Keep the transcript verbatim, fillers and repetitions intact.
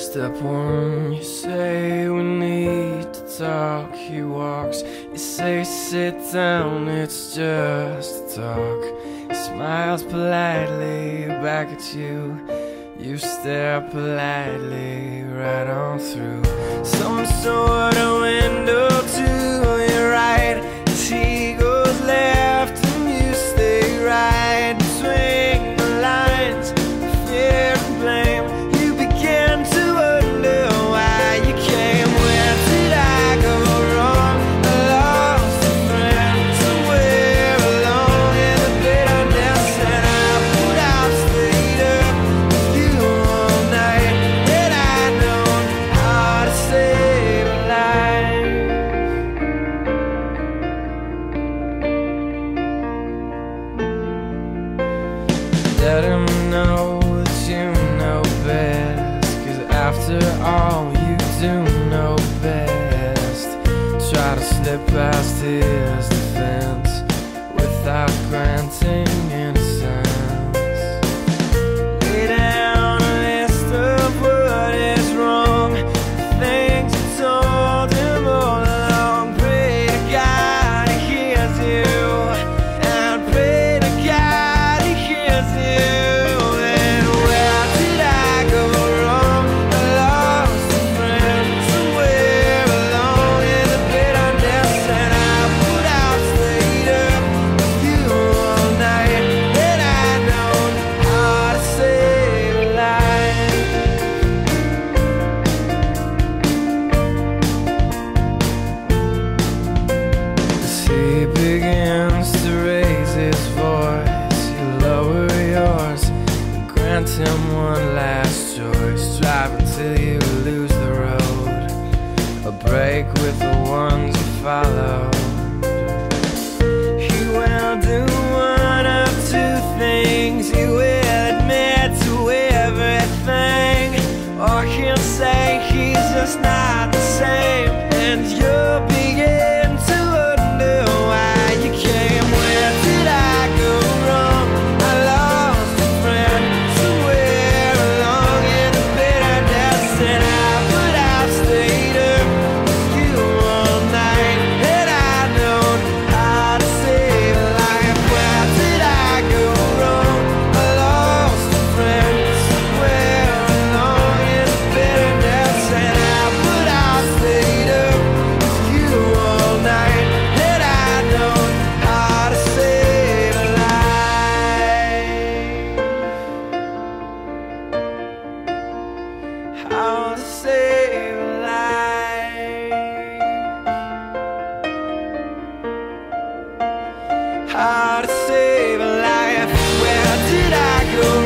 Step one, you say we need to talk. He walks, you say sit down, it's just talk. He smiles politely back at you. You stare politely right on through some sort of window to your right. As he goes left and you stay right between the lines of fear and blame. You begin to wonder why you came. Where did I go wrong? I lost a friend somewhere along in the bitterness, and I put out stayed up with you all night. Had I known how to save a life. Let him know that you know best, 'cause after all you do know best. Try to slip past his defense without granting innocence. Lay down a list of what is wrong, things you told him all along. Pray to God he hears you, and pray to God he hears you. And where did I go wrong? I lost a friend somewhere along in the bitterness, and I put out stayed up with you all night. Had I known how to save a life. As he begins to raise his voice, you lower yours and grant him one last choice. Drive until you lose the road, a break with the ones you follow. He will do one of two things. He will admit to everything, or he'll say he's just not the same, and you'll begin to wonder why you came. Where did I go wrong? I lost a friend somewhere along in the bitterness, and I put out stayed up with you all night. Had I known how to save a life. Where did I go wrong? I lost a friend somewhere along in the bitterness, and I put out stayed up with you all night. Had I known how to save a life. How to save a life. How to save a life. Where did I go